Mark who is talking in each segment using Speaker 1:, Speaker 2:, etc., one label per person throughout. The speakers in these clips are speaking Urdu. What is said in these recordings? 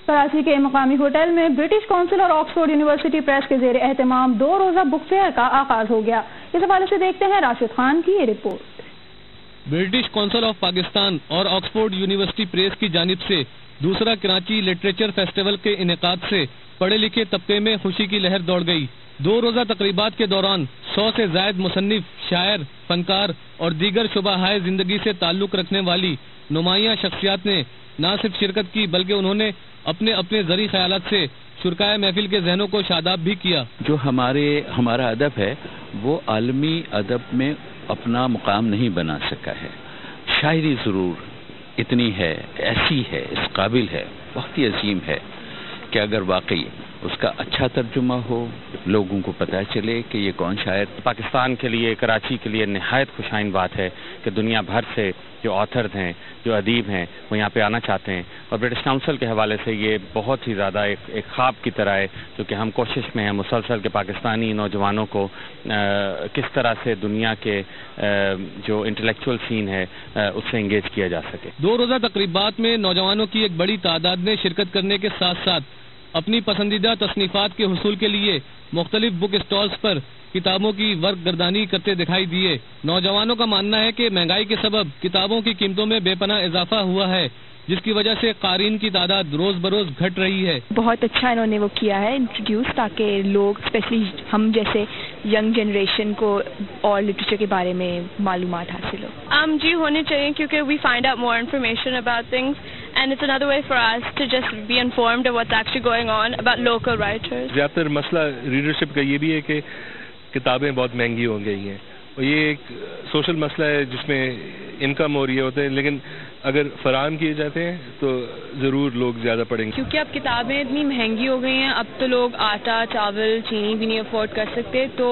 Speaker 1: کراچی کے مقامی ہوٹل میں برٹش کونسل اور آکسفورڈ یونیورسٹی پریس کے زیر اہتمام 2 روزہ بک فیئر کا آغاز ہو گیا۔ اس حوالے سے دیکھتے ہیں راشد خان کی یہ report.
Speaker 2: British Council of Pakistan اور آکسفورڈ یونیورسٹی پریس کی جانب سے دوسرا کراچی لٹریچر فیسٹیول کے انعقاد سے پڑھے لکھے طبقے میں خوشی کی لہر دوڑ گئی۔ 2 روزہ تقریبات کے دوران 100 سے زائد مصنف، شاعر، فنکار اور دیگر شعبہ زندگی سے تعلق رکھنے والی نمایاں شخصیات نے نہ صرف شرکت کی بلکہ انہوں نے اپنے ذریع خیالات سے شرکائے محفل کے ذہنوں کو شاداب بھی کیا۔
Speaker 3: جو ہمارا ادب ہے وہ عالمی ادب میں اپنا مقام نہیں بنا سکا ہے۔ شاعری ضرور اتنی ہے، ایسی ہے، اس قابل ہے، بہت ہی عظیم ہے کہ اگر واقعی اس کا اچھا ترجمہ ہو، لوگوں کو پتہ چلے کہ یہ کون شاعر۔
Speaker 4: پاکستان کے لیے، کراچی کے لیے نہایت خوشائن بات ہے کہ دنیا بھر سے جو آتھرز ہیں، جو ادیب ہیں، وہ یہاں پہ آنا چاہتے ہیں، اور برٹش کونسل کے حوالے سے یہ بہت ہی زیادہ ایک خواب کی طرح ہے، جو کہ ہم کوشش میں ہیں مسلسل کہ پاکستانی نوجوانوں کو کس طرح سے دنیا کے جو انٹلیکچوئل سین ہے اس سے انگیج کیا جا سکے۔
Speaker 2: 2 روزہ تقریبات میں نوجوانوں کی ایک بڑی تعداد نے شرکت کرنے کے ساتھ ساتھ اپنی پسندیدہ تصنیفات کے حصول کے لیے مختلف بک اسٹالز پر کتابوں کی ورق گردانی کرتے دکھائی دیے۔ نوجوانوں کا ماننا ہے کہ مہنگائی کے سبب کتابوں کی قیمتوں میں بے پناہ اضافہ ہوا ہے، جس کی وجہ سے قارئین کی تعداد روز بروز گھٹ رہی ہے۔
Speaker 5: بہت اچھا انہوں نے وہ کیا ہے انٹروڈیوس، تاکہ لوگ اسپیشلی ہم جیسے ینگ جنریشن کو اور لٹریچر کے بارے میں معلومات حاصل ہو۔
Speaker 6: جی ہونی چاہیے، کیونکہ we find out more information about things and it's another way for us to just be informed what's actually going on about local writers.
Speaker 7: زیادہ تر مسئلہ ریڈرشپ کا یہ بھی ہے کہ کتابیں بہت مہنگی ہو گئی ہیں، اور یہ ایک سوشل مسئلہ ہے جس میں انکم اور یہ ہوتے ہیں، لیکن اگر فراہم کیے جاتے ہیں تو ضرور لوگ زیادہ پڑھیں گے۔
Speaker 6: کیونکہ اب کتابیں اتنی مہنگی ہو گئی ہیں، اب تو لوگ آٹا، چاول، چینی بھی نہیں افورڈ کر سکتے، تو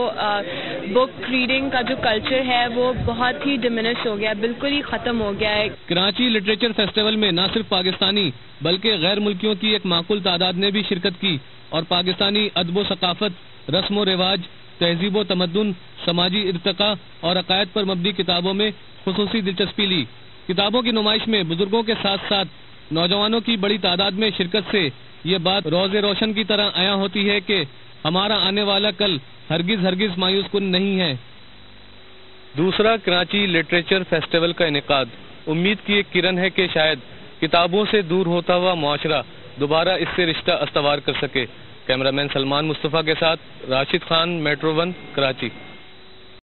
Speaker 6: بک ریڈنگ کا جو کلچر ہے وہ بہت ہی ڈیمینش ہو گیا، بالکل ہی ختم ہو گیا ہے۔
Speaker 2: کراچی لٹریچر فیسٹیول میں نہ صرف پاکستانی بلکہ غیر ملکیوں کی ایک معقول تعداد نے بھی شرکت کی اور پاکستانی ادب و ثقافت، رسم و رواج، تہذیب و تمدن، سماجی ارتقاء اور عقائد پر مبنی کتابوں میں خصوصی دلچسپی لی۔ کتابوں کی نمائش میں بزرگوں کے ساتھ ساتھ نوجوانوں کی بڑی تعداد میں شرکت سے یہ بات روز روشن کی طرح عیاں ہوتی ہے کہ ہمارا آنے والا کل ہرگز مایوس کن نہیں ہے۔ دوسرا کراچی لٹریچر فیسٹیول کا انعقاد امید کی ایک کرن ہے کہ شاید کتابوں سے دور ہوتا ہوا معاشرہ دوبارہ اس سے رشتہ استوار کر سکے۔ کیمرہ مین سلمان مصطفیٰ کے ساتھ راشد خان، میٹرو 1 کراچی۔